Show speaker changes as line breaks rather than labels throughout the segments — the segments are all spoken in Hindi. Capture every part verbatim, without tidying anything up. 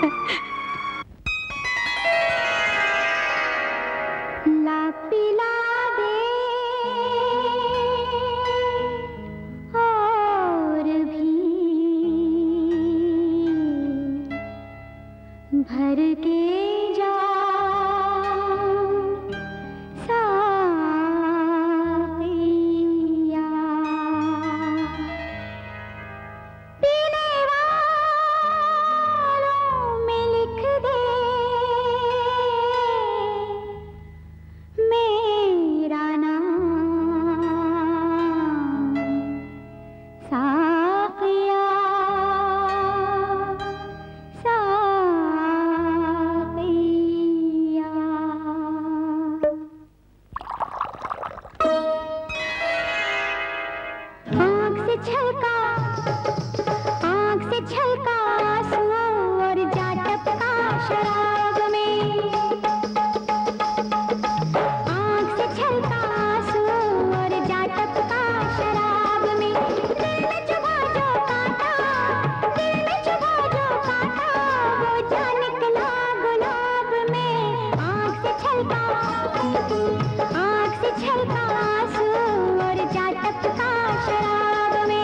भर के जा साथिया, पीने वालों में लिख दे मेरा नाम साथिया। छलका आँख से छलका आंसुओं और जा टपका शराब में, आँख से छलका आंसुओं और जा टपका शराब में। दिल में चुभा जो कांटा, दिल में चुभा जो कांटा, वो जा निकला गुलाब में। आँख से छलका आँख से छलका आंसुओं और जा टपका शराब में।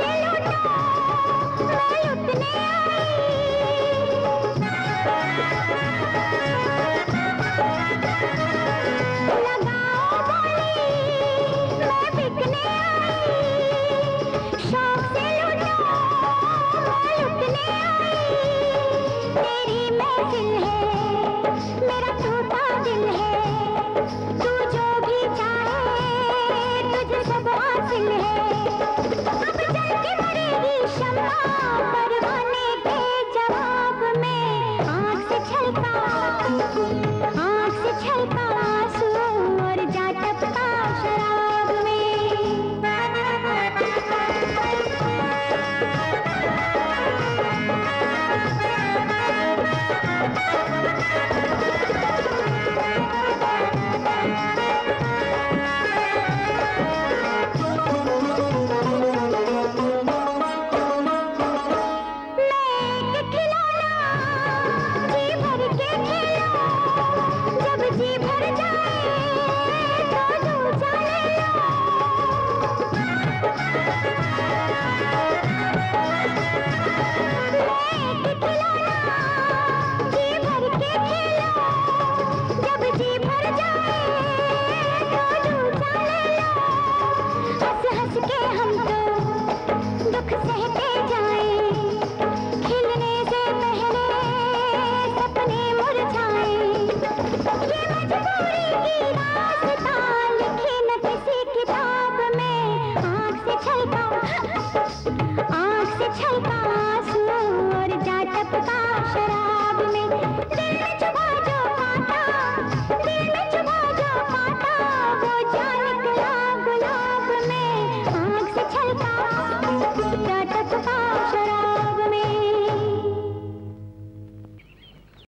शौक से लूटा मैं लुटने आई।